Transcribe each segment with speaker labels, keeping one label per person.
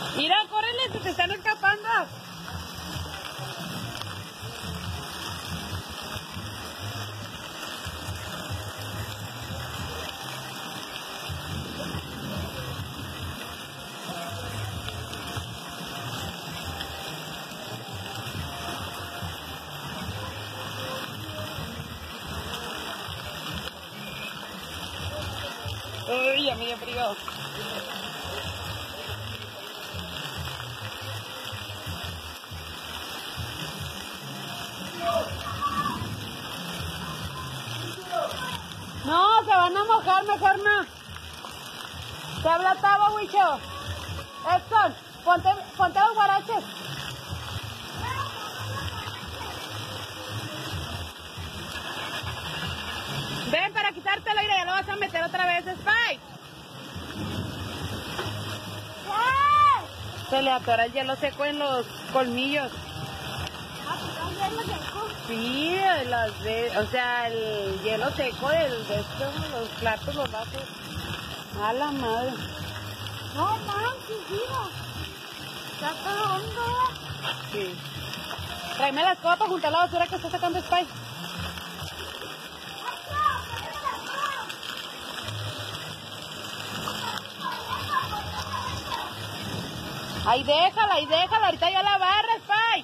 Speaker 1: Mira, córrele, se te están escapando. Uy, ya me dio frío. No, se van a mojar, mejor no. Te habla Tavo, Huicho. Edson, ponte los guaraches. Ven para quitártelo y ya lo vas a meter otra vez, Spike. Se le atora el hielo seco en los colmillos. Sí, o sea, el hielo seco de los platos, los vasos. A la madre.
Speaker 2: No manches, mira. Está todo hondo.
Speaker 1: Sí. Tráeme la escoba para juntar la basura que está sacando Spike. Ahí déjala, ahorita yo la barra, Spike.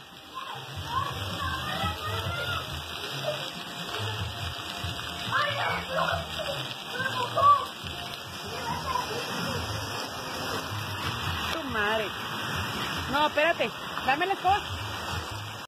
Speaker 1: Tu madre. No, espérate, dame la escoba.